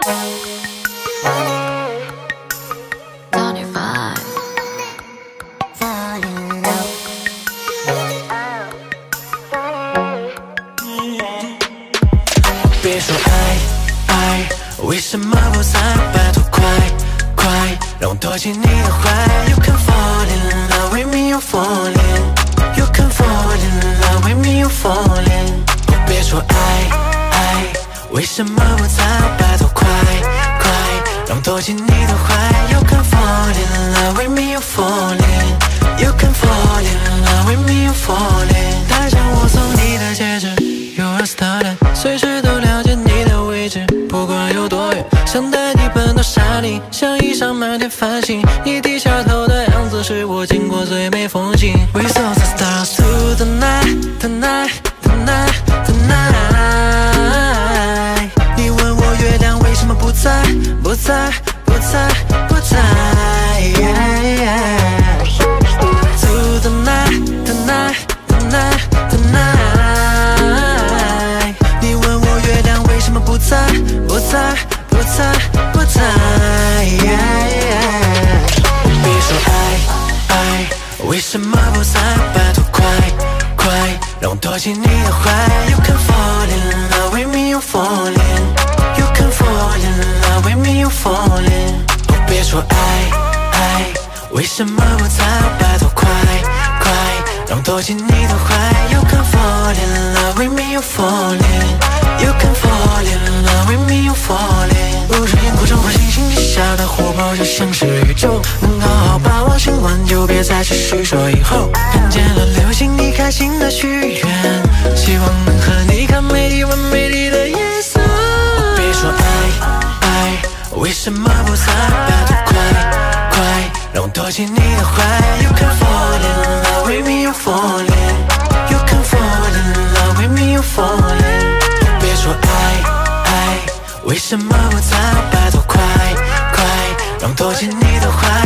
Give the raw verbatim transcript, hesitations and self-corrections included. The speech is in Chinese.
别说爱爱，为什么不在？拜托快快，让我躲进你的怀。You can fall in love with me, you fall in. You can fall in love with me, you fall in. 别说爱爱，为什么不在？拜托快快，让我躲进你的怀。You can fall in love with me, you fall in. You can fall in love with me, you fall in. 戴上我送你的戒指，You're a starlet， 随时都了解你的位置，不管有多远，像带你奔到山林，像一场满天繁星。你低下头的样子是我经过最美风景。We saw the stars through the night, the night, the night, the night。你问我月亮为什么不在，不在，不在，不在。Through the night, the night, the night, the night。你问我月亮为什么不在，不在，不在，不在。别说爱爱，为什么不在？拜托快快，让我躲进你的怀。You can fall in love with me, you fall in. You can fall in love with me, you fall in. 别说爱爱，为什么不在？拜托快快，让我躲进你的怀。You can fall in love with me, you fall in. You can fall in love with me, you fall in. 不是烟火中或星星之下的火爆，就像是宇宙，能好好把握今晚，就别再继续说以后。看见了流星，你开心的许愿，希望能和你看美丽完美丽的夜色。别说爱爱，为什么不在？拜托快快，让我躲进你的怀。You can fall in love with me, you fall in. You can fall in love with me, you fall in. 别说爱爱，为什么不在？拜托快快，让我躲进你的怀。